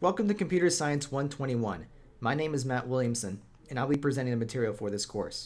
Welcome to Computer Science 121. My name is Matt Williamson, and I'll be presenting the material for this course.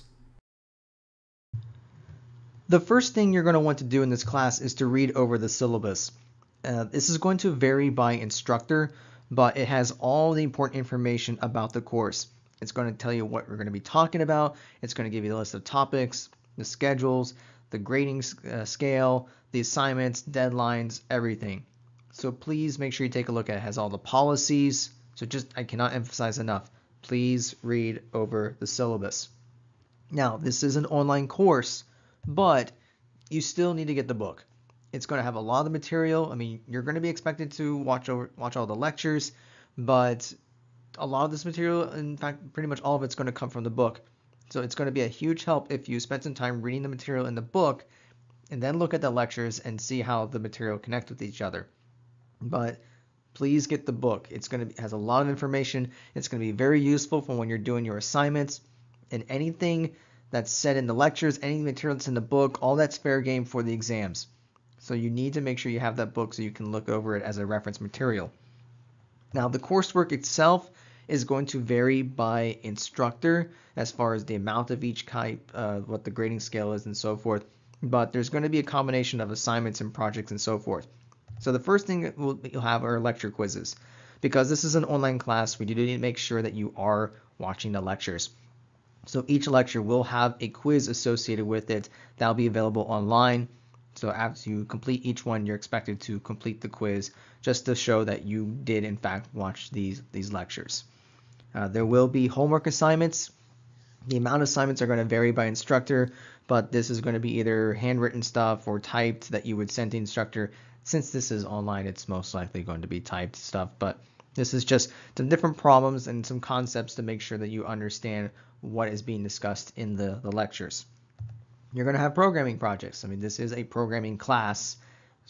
The first thing you're going to want to do in this class is to read over the syllabus. This is going to vary by instructor, but it has all the important information about the course. It's going to tell you what we're going to be talking about. It's going to give you the list of topics, the schedules, the grading scale, the assignments, deadlines, everything. So please make sure you take a look at it. It has all the policies. So I cannot emphasize enough. Please read over the syllabus. Now, this is an online course, but you still need to get the book. It's going to have a lot of the material. I mean, you're going to be expected to watch all the lectures, but a lot of this material, in fact, pretty much all of it's going to come from the book. So it's going to be a huge help if you spend some time reading the material in the book and then look at the lectures and see how the material connects with each other. But please get the book. Has a lot of information. It's going to be very useful for when you're doing your assignments, and anything that's said in the lectures, any material that's in the book, all that's fair game for the exams. So you need to make sure you have that book so you can look over it as a reference material. Now, the coursework itself is going to vary by instructor as far as the amount of each type, what the grading scale is, and so forth. But there's going to be a combination of assignments and projects and so forth. So the first thing you'll have are lecture quizzes. Because this is an online class, we do need to make sure that you are watching the lectures. So each lecture will have a quiz associated with it that'll be available online. So after you complete each one, you're expected to complete the quiz just to show that you did in fact watch these lectures. There will be homework assignments. The amount of assignments are going to vary by instructor, but this is going to be either handwritten stuff or typed that you would send to the instructor. Since this is online, it's most likely going to be typed stuff, but this is just some different problems and some concepts to make sure that you understand what is being discussed in the lectures. You're going to have programming projects. I mean, this is a programming class,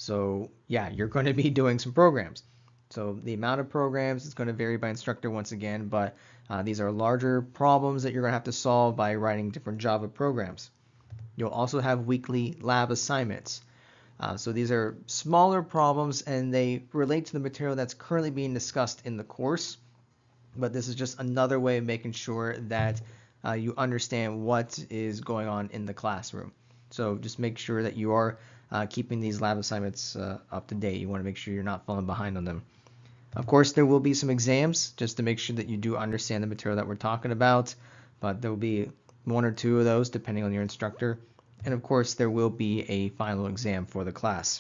so yeah, you're going to be doing some programs. So the amount of programs is going to vary by instructor once again, but these are larger problems that you're going to have to solve by writing different Java programs. You'll also have weekly lab assignments. So these are smaller problems and they relate to the material that's currently being discussed in the course, but this is just another way of making sure that you understand what is going on in the classroom. So just make sure that you are keeping these lab assignments up to date. You want to make sure you're not falling behind on them. Of course, there will be some exams just to make sure that you do understand the material that we're talking about, but there will be one or two of those depending on your instructor. And of course, there will be a final exam for the class.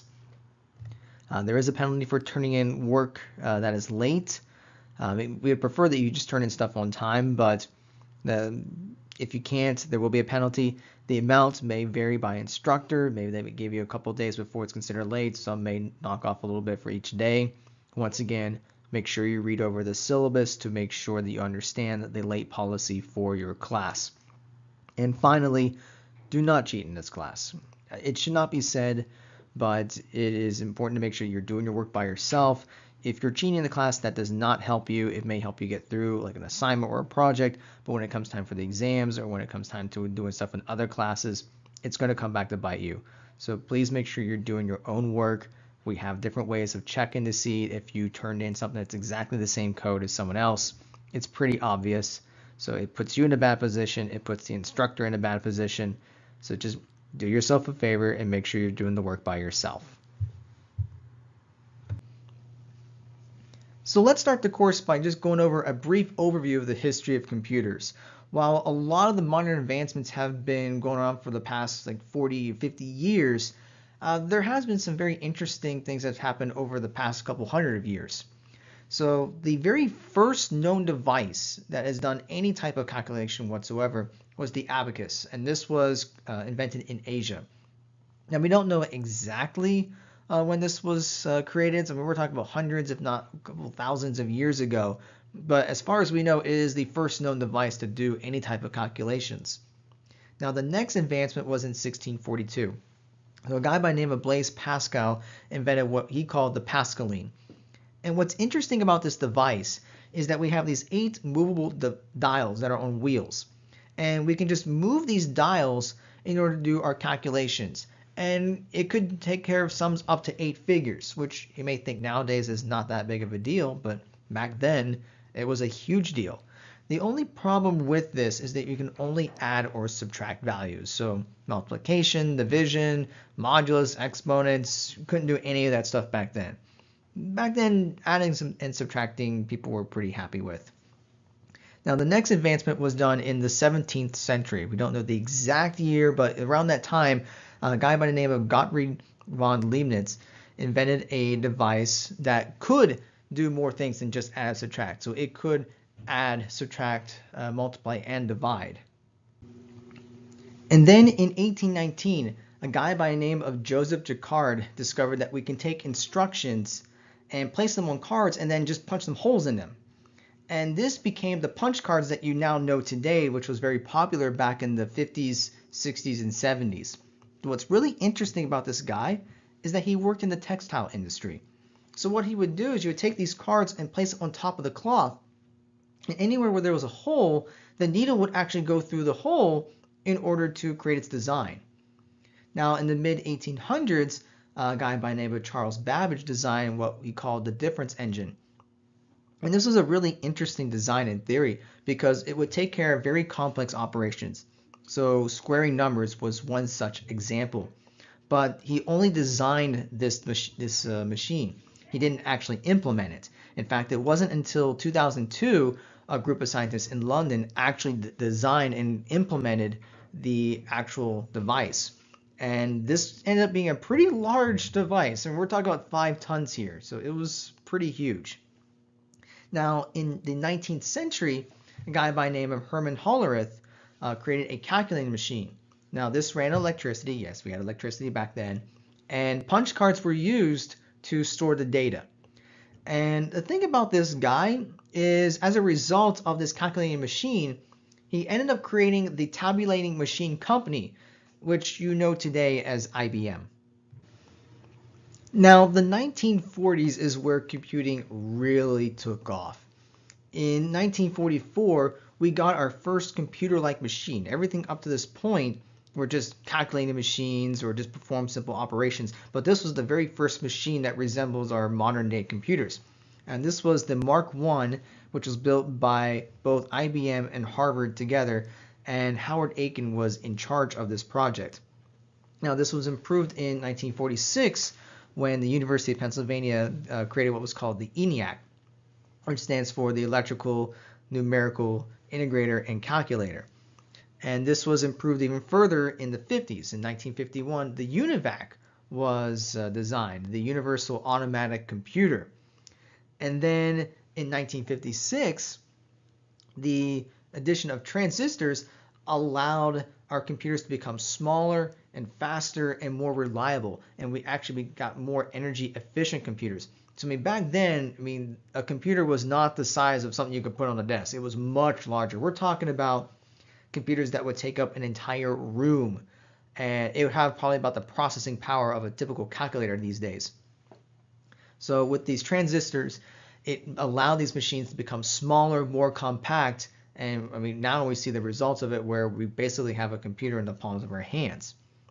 There is a penalty for turning in work that is late. We would prefer that you just turn in stuff on time, but if you can't, there will be a penalty. The amount may vary by instructor. Maybe they would give you a couple days before it's considered late. Some may knock off a little bit for each day. Once again, make sure you read over the syllabus to make sure that you understand the late policy for your class. And finally, do not cheat in this class. It should not be said, but it is important to make sure you're doing your work by yourself. If you're cheating in the class, that does not help you. It may help you get through like an assignment or a project, but when it comes time for the exams or when it comes time to doing stuff in other classes, it's going to come back to bite you. So please make sure you're doing your own work. We have different ways of checking to see if you turned in something that's exactly the same code as someone else. It's pretty obvious. So it puts you in a bad position. It puts the instructor in a bad position. So just do yourself a favor and make sure you're doing the work by yourself. So let's start the course by just going over a brief overview of the history of computers. While a lot of the modern advancements have been going on for the past 40, 50 years, there has been some very interesting things that have happened over the past couple hundred of years. So the very first known device that has done any type of calculation whatsoever was the abacus, and this was invented in Asia. Now we don't know exactly when this was created. So we're talking about hundreds, if not a couple thousands of years ago. But as far as we know, it is the first known device to do any type of calculations. Now the next advancement was in 1642. So a guy by the name of Blaise Pascal invented what he called the Pascaline. And what's interesting about this device is that we have these 8 movable dials that are on wheels. And we can just move these dials in order to do our calculations. And it could take care of sums up to 8 figures, which you may think nowadays is not that big of a deal, but Back then, it was a huge deal. The only problem with this is that you can only add or subtract values. So multiplication, division, modulus, exponents, you couldn't do any of that stuff back then. Back then, adding and subtracting people were pretty happy with. Now, the next advancement was done in the 17th century. We don't know the exact year, but around that time, a guy by the name of Gottfried von Leibniz invented a device that could do more things than just add and subtract. So it could add, subtract, multiply, and divide. And then in 1819, a guy by the name of Joseph Jacquard discovered that we can take instructions and place them on cards and then just punch some holes in them. And this became the punch cards that you now know today, which was very popular back in the 50s, 60s, and 70s. What's really interesting about this guy is that he worked in the textile industry. So what he would do is you would take these cards and place it on top of the cloth, and anywhere where there was a hole, the needle would actually go through the hole in order to create its design. Now in the mid-1800s, a guy by the name of Charles Babbage designed what he called the difference engine. And this was a really interesting design in theory because it would take care of very complex operations. So squaring numbers was one such example. But he only designed this machine. He didn't actually implement it. In fact, it wasn't until 2002 a group of scientists in London actually designed and implemented the actual device. And this ended up being a pretty large device. And we're talking about 5 tons here. So it was pretty huge. Now, in the 19th century, a guy by the name of Herman Hollerith created a calculating machine. Now, this ran electricity. Yes, we had electricity back then. And punch cards were used to store the data. And the thing about this guy is, as a result of this calculating machine, he ended up creating the tabulating machine company, which you know today as IBM. Now, the 1940s is where computing really took off. In 1944, we got our first computer-like machine. Everything up to this point were just calculating machines or just perform simple operations. But this was the very first machine that resembles our modern-day computers. And this was the Mark I, which was built by both IBM and Harvard together, and Howard Aiken was in charge of this project. Now, this was improved in 1946 when the University of Pennsylvania created what was called the ENIAC, which stands for the Electrical Numerical Integrator and Calculator. And this was improved even further in the 50s. In 1951, the UNIVAC was designed, the Universal Automatic Computer. And then in 1956, the addition of transistors allowed our computers to become smaller and faster and more reliable, and we actually got more energy efficient computers. So back then, a computer was not the size of something you could put on a desk. It was much larger. We're talking about computers that would take up an entire room, and it would have probably about the processing power of a typical calculator these days. So with these transistors, it allowed these machines to become smaller, more compact, and now we see the results of it where we basically have a computer in the palms of our hands.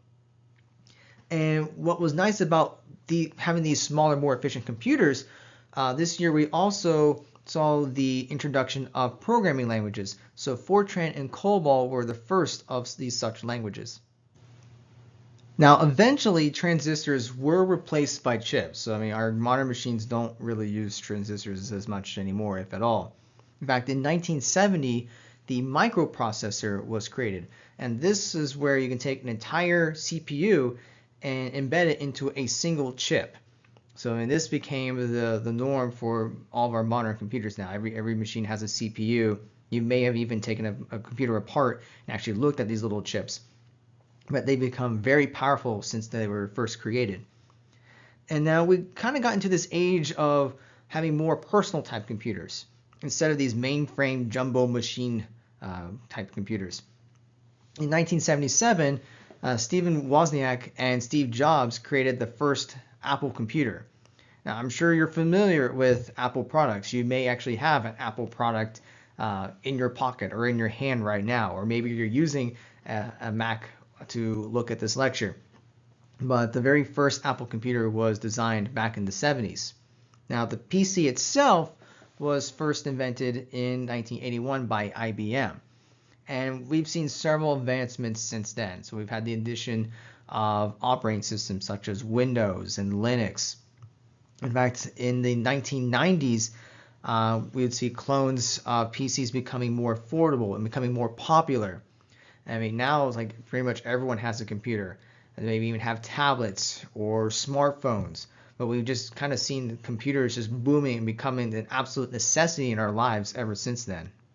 And what was nice about having these smaller, more efficient computers, this year we also saw the introduction of programming languages. So Fortran and COBOL were the first of these such languages. Now, eventually, transistors were replaced by chips. So, our modern machines don't really use transistors as much anymore, if at all. In fact, in 1970, the microprocessor was created. And this is where you can take an entire CPU and embed it into a single chip. So, this became the norm for all of our modern computers now. Every machine has a CPU. You may have even taken a computer apart and actually looked at these little chips. But they've become very powerful since they were first created. And now we kind of got into this age of having more personal type computers instead of these mainframe jumbo machine type computers. In 1977, Stephen Wozniak and Steve Jobs created the first Apple computer. Now, I'm sure you're familiar with Apple products. You may actually have an Apple product in your pocket or in your hand right now, or maybe you're using a Mac to look at this lecture. But the very first Apple computer was designed back in the 70s. Now, the PC itself was first invented in 1981 by IBM. And we've seen several advancements since then. So we've had the addition of operating systems such as Windows and Linux. In fact, in the 1990s, we would see clones of PCs becoming more affordable and becoming more popular. I mean, now it's like pretty much everyone has a computer, and maybe even have tablets or smartphones. But we've just kind of seen computers just booming and becoming an absolute necessity in our lives ever since then.